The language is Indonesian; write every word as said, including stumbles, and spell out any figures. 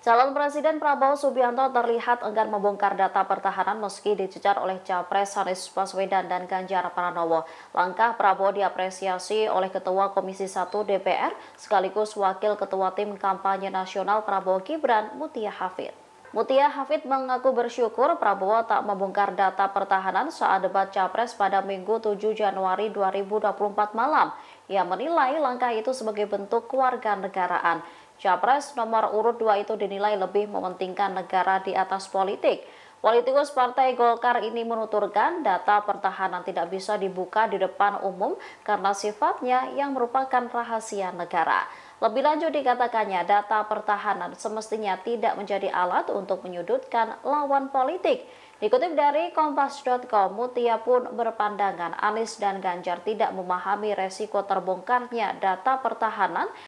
Calon Presiden Prabowo Subianto terlihat enggan membongkar data pertahanan meski dicecar oleh Capres Anies Baswedan dan Ganjar Pranowo. Langkah Prabowo diapresiasi oleh Ketua Komisi satu D P R sekaligus Wakil Ketua Tim Kampanye Nasional Prabowo Gibran, Mutia Hafid. Mutia Hafid mengaku bersyukur Prabowo tak membongkar data pertahanan saat debat Capres pada Minggu tujuh Januari dua ribu dua puluh empat malam. Ia menilai langkah itu sebagai bentuk kewarganegaraan. Capres nomor urut dua itu dinilai lebih mementingkan negara di atas politik. Politikus Partai Golkar ini menuturkan data pertahanan tidak bisa dibuka di depan umum karena sifatnya yang merupakan rahasia negara. Lebih lanjut dikatakannya data pertahanan semestinya tidak menjadi alat untuk menyudutkan lawan politik. Dikutip dari kompas titik com, Mutia pun berpandangan Anies dan Ganjar tidak memahami resiko terbongkarnya data pertahanan